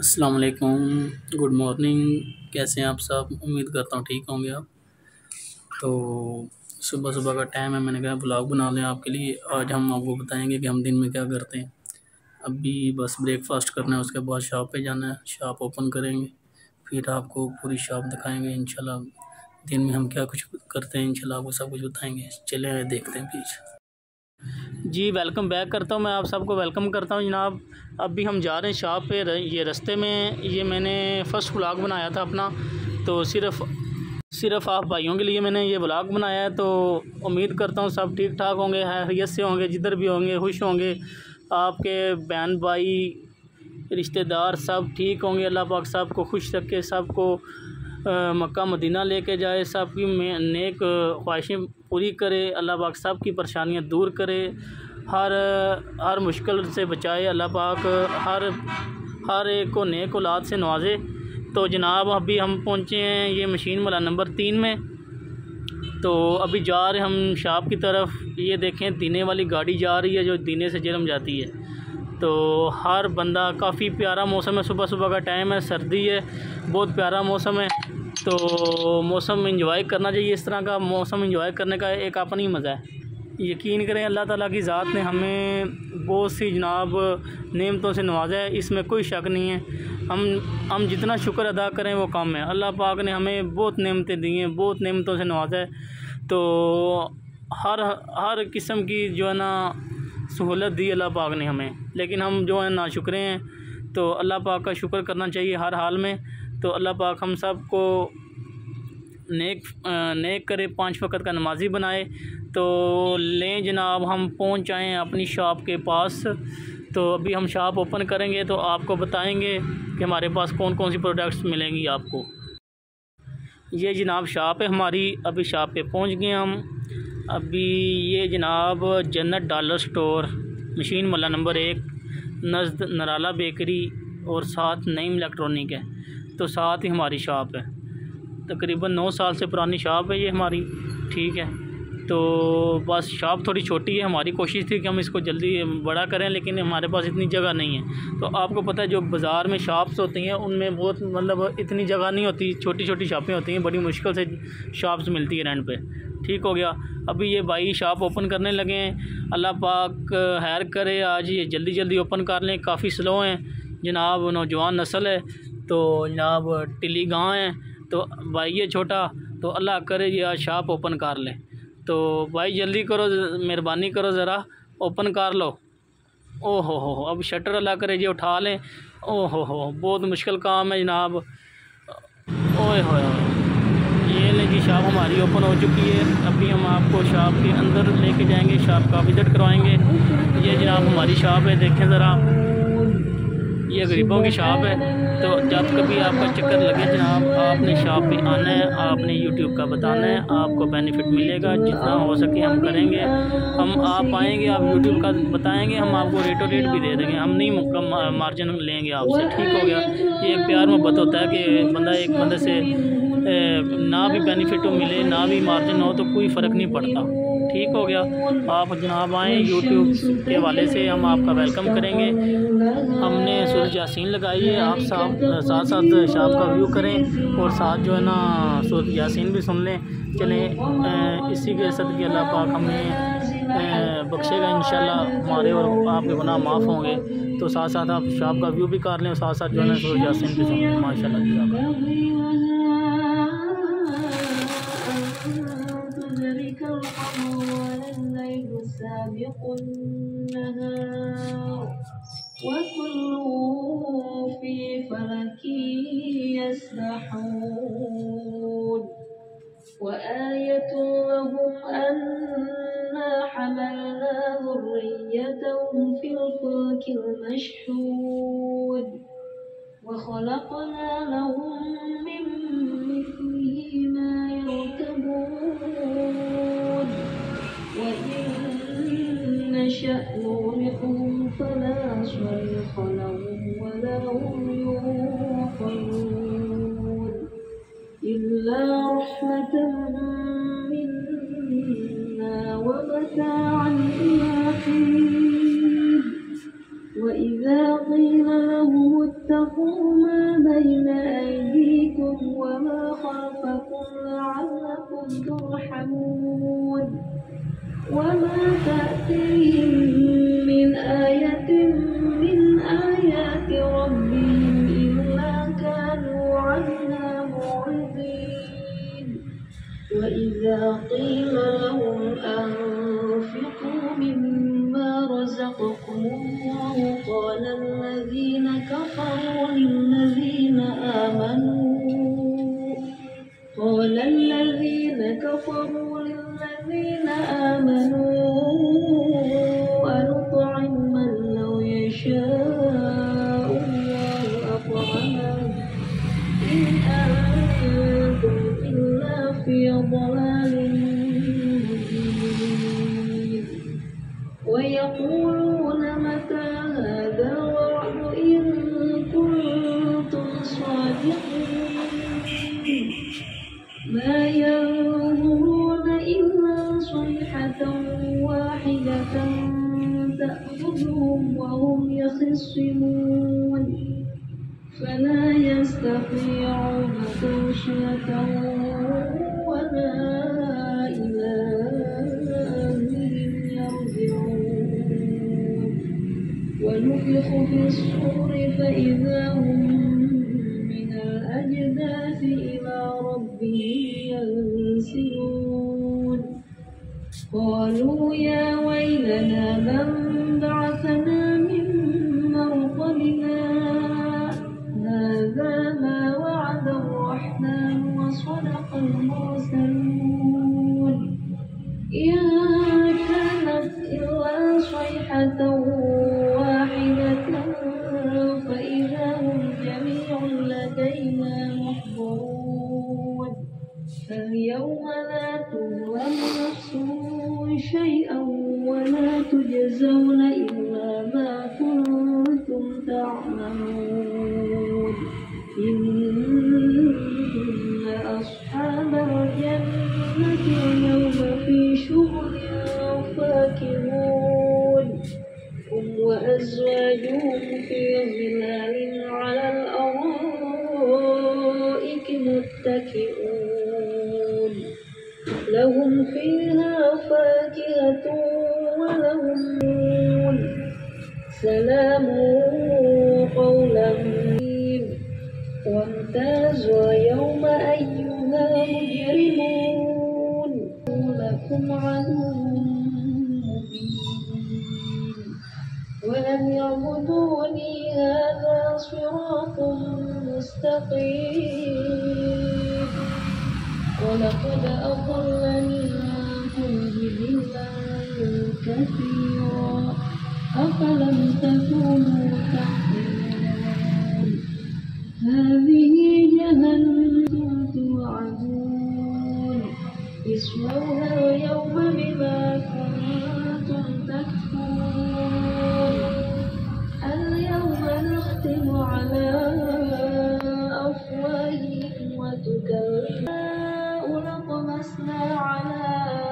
अस्सलाम वालेकुम, good morning. कैसे हैं आप सब? उम्मीद करता हूँ ठीक होंगे आप। तो सुबह सुबह का टाइम है, मैंने कहा ब्लॉग बना लें आपके लिए। आज हम आपको बताएंगे कि हम दिन में क्या करते हैं। अभी बस ब्रेकफास्ट करना है, उसके बाद शॉप पे जाना है, शॉप ओपन करेंगे, फिर आपको पूरी शॉप दिखाएंगे इंशाल्लाह। दिन में हम क्या कुछ करते हैं इंशाल्लाह आपको सब कुछ बताएंगे। चले देखते हैं प्लीज़। जी वेलकम बैक करता हूँ, मैं आप सबको वेलकम करता हूँ जनाब। अभी हम जा रहे हैं शॉप पे। ये रास्ते में ये मैंने फ़र्स्ट व्लॉग बनाया था अपना, तो सिर्फ़ आप भाइयों के लिए मैंने ये व्लॉग बनाया है। तो उम्मीद करता हूँ सब ठीक ठाक होंगे, खैरियत से होंगे, जिधर भी होंगे खुश होंगे। आपके बहन भाई रिश्तेदार सब ठीक होंगे। अल्लाह पाक सबको खुश रखे, सबको मक्का मदीना लेके जाए, सबकी नेक ख्वाहिशें पूरी करे। अल्लाह पाक सबकी परेशानियां दूर करे, हर मुश्किल से बचाए। अल्लाह पाक हर एक को नेक औलाद से नवाजे। तो जनाब अभी हम पहुंचे हैं ये मशीन वाला नंबर 3 में। तो अभी जा रहे हम शॉप की तरफ। ये देखें दीने वाली गाड़ी जा रही है जो दीने से जरम जाती है। तो हर बंदा, काफ़ी प्यारा मौसम है, सुबह सुबह का टाइम है, सर्दी है, बहुत प्यारा मौसम है। तो मौसम एंजॉय करना चाहिए। इस तरह का मौसम एंजॉय करने का एक अपना ही मज़ा है। यकीन करें अल्लाह ताला की ज़ात ने हमें बहुत सी जनाब नेमतों से नवाजा है, इसमें कोई शक नहीं है। हम जितना शुक्र अदा करें वो कम है। अल्लाह पाक ने हमें बहुत नेमतें दी हैं, बहुत नेमतों से नवाजा है। तो हर किस्म की जो है ना सहूलत दी अल्लाह पाक ने हमें, लेकिन हम जो है नाशुक्रे हैं। तो अल्लाह पाक का शुक्र करना चाहिए हर हाल में। तो अल्लाह पाक हम सब को नेक करे, 5 वक्त का नमाजी बनाए। तो लें जनाब, हम पहुंच आए हैं अपनी शॉप के पास। तो अभी हम शॉप ओपन करेंगे तो आपको बताएंगे कि हमारे पास कौन कौन सी प्रोडक्ट्स मिलेंगी आपको। ये जनाब शॉप है हमारी। अभी शॉप पे पहुंच गए हम। अभी ये जनाब जन्नत डॉलर स्टोर, मशीन मल्ला नंबर 1, नज़द नराला बेकरी और साथ नईम इलेक्ट्रॉनिक है। तो साथ ही हमारी शॉप है। तकरीबन 9 साल से पुरानी शॉप है ये हमारी, ठीक है। तो बस शॉप थोड़ी छोटी है, हमारी कोशिश थी कि हम इसको जल्दी बड़ा करें, लेकिन हमारे पास इतनी जगह नहीं है। तो आपको पता है जो बाज़ार में शॉप्स होती हैं उनमें बहुत मतलब इतनी जगह नहीं होती, छोटी छोटी शॉपें होती हैं, बड़ी मुश्किल से शॉप्स मिलती है रेंट पे। ठीक हो गया। अभी ये भाई शॉप ओपन करने लगे हैं। अल्लाह पाक खैर करे, आज ये जल्दी जल्दी ओपन कर लें। काफ़ी स्लो हैं जनाब, नौजवान नस्ल है। तो जनाब टिली गाँव है। तो भाई ये छोटा, तो अल्लाह करे ये आज शॉप ओपन कर ले। तो भाई जल्दी करो, मेहरबानी करो, ज़रा ओपन कर लो। ओहो हो, अब शटर अल्लाह करे जी उठा लें। ओहो हो, बहुत मुश्किल काम है जनाब। ओए होए, ये लें जी शॉप हमारी ओपन हो चुकी है। अभी हम आपको शॉप के अंदर लेके जाएंगे, शॉप का विज़िट करवाएंगे। ये जनाब हमारी शॉप है, देखें ज़रा, ये गरीबों की शॉप है। तो जब कभी आपका चक्कर लगे जनाब, आपने शॉप पे आना है, आपने यूट्यूब का बताना है, आपको बेनिफिट मिलेगा। जितना हो सके हम करेंगे। आप आएंगे, आप यूट्यूब का बताएंगे, हम आपको रेट भी दे देंगे। हम नहीं मार्जिन लेंगे आपसे, ठीक हो गया। ये एक प्यार मोहब्बत होता है कि बंदा एक बंदे से ना भी बेनिफिट मिले ना भी मार्जिन हो तो कोई फ़र्क नहीं पड़ता, ठीक हो गया। आप जनाब आएँ, यूट्यूब के हवाले से हम आपका वेलकम करेंगे। हमने सूरज यासीन लगाई है, आप साथ साथ शॉप का व्यू करें और साथ जो है ना सूरज यासीन भी सुन लें। चलें, इसी के सदक़े अल्लाह पाक हमें बख्शेगा इंशाल्लाह, हमारे और आपके गुनाह माफ़ होंगे। तो साथ साथ आप शॉप का व्यू भी कर लें और साथ साथ जो है ना सूरज यासीन भी सुन लें। माशाल्लाह। وكلهم في فلك يسبحون وآية لهم أنا حملنا ذريتهم في الفلك المشحون وخلقنا لهم من مثله ما يركبون وإن نشأ نغرقهم فلا صريخ لهم ولا هم ينقذون إلا رحمة منا ومتاعا إلى حين وإذا قيل لهم اتقوا واتقوا ما بين أيديكم وما خلفكم لعلكم ترحمون وما تأتيهم من آية من آيات ربهم إلا كانوا عنها معرضين وإذا قيل لهم أنفقوا مما رزقكم الله قال الذين كفروا للذين آمنوا أنطعم من لو يشاء الله أطعمه إن أنتم إلا في ضلال مبين ويقولون متى هذا الوعد إن كنتم صادقين ما ينظرون إلا صيحة واحدة تأخذهم وهم يخصمون فلا يستطيعون توصية ولا إلى أهلهم يرجعون ونفخ في الصور فإذا هم من الأجداث إلى ربهم ينسلون قالوا يا ويلنا من بعثنا من مرقدنا هذا ما وعد الرحمن وصدق المرسلون إن كانت إلا صيحة واحدة فإذا هم جميع لدينا محضرون فاليوم لا تظلم نفس شيئا ولا تجزون إلا ما كنتم تعملون إن أصحاب الجنة اليوم في شغل فاكهون هم وأزواجهم في ظلال على الأرائك متكئون لهم فيها فاكهة ولهم سلام قولا منير وامتازوا يوم أيها مجرمون لكم عدو مبين ولم يعبدوني هذا صراط مستقيم ولقد أضلني عنكم جبلا كثيرا أفلم تكونوا تعقلون هذه جهنم توعدون اصلوها اليوم بما كنتم تكفرون اليوم نختم على أفواههم وتكلمنا ولطمسنا على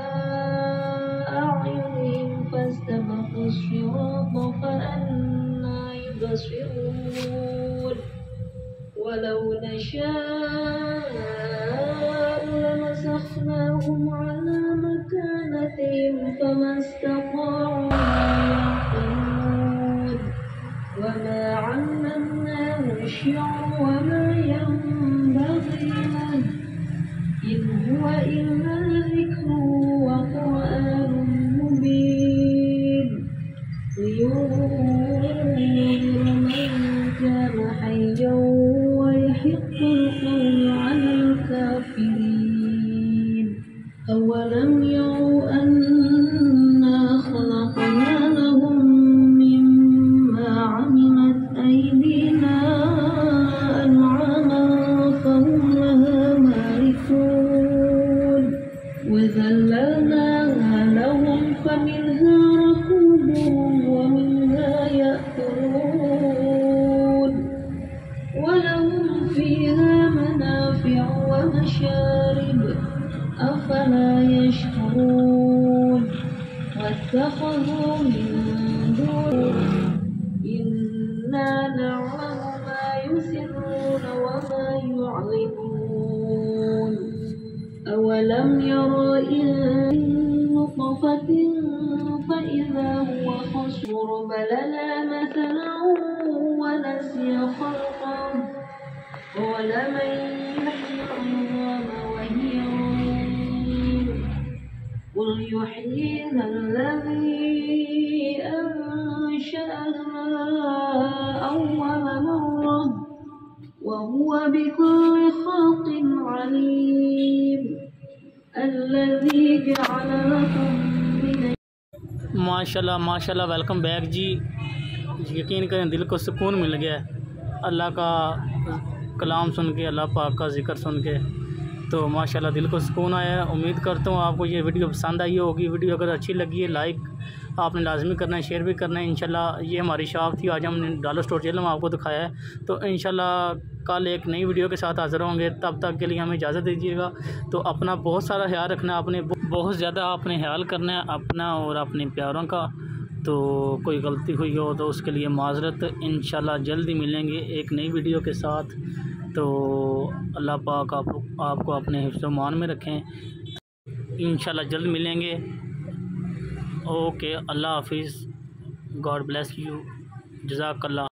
أعينهم فاستبقوا الصراط فأنى يبصرون ولو نشاء لمسخناهم على مكانتهم فما استطاعوا يعقلون وما علمناه الشعر وما ينبغي له إن هو إلا ذكر وقرآن مبين لينذر من كان حيا ويحق القول على الكافرين أولم يروا أنا خلقنا لهم مما عملت أيدينا أنعاما فهم لها مالكون وذللناها لهم فمنها ركوبهم ومنها يأكلون ولهم فيها منافع ومشارب أفلا يشكرون واتخذوا من دونه إنا نعلم ما يسرون يعلمون أولم يروا إلى نطفة فإذا هو خصر بلنا مثلا ونسي خلقه قال من يحيي العظام وهي رميم قل يحييها الذي أنشأها أول مرة وهو بكل خلق عليم الذي جعل لكم من माशाल्लाह माशाल्लाह। Welcome back ji. यकीन करें दिल को सुकून मिल गया अल्लाह का कलाम सुन के, अल्लाह पाक का ज़िक्र सुन के। तो माशाल्लाह दिल को सुकून आया। उम्मीद करता हूँ आपको ये वीडियो पसंद आई होगी। वीडियो अगर अच्छी लगी है लाइक आपने लाजमी करना है, शेयर भी करना है। इंशाल्लाह ये हमारी शॉप थी, आज हमने डॉलर स्टोर जेल में आपको दिखाया है। तो इंशाल्लाह कल एक नई वीडियो के साथ हाज़िर होंगे। तब तक के लिए हमें इजाज़त दीजिएगा। तो अपना बहुत सारा ख्याल रखना, आपने बहुत ज़्यादा आपने ख्याल करना है अपना और अपने प्यारों का। तो कोई गलती हुई हो तो उसके लिए माज़रत। इंशाल्लाह जल्दी मिलेंगे एक नई वीडियो के साथ। तो अल्लाह पाक आपको अपने हिफ्ज़-ओ-मान में रखें। इंशाल्लाह जल्द मिलेंगे। ओके, अल्लाह हाफिज़, गॉड ब्लेस यू, जज़ाकल्लाह।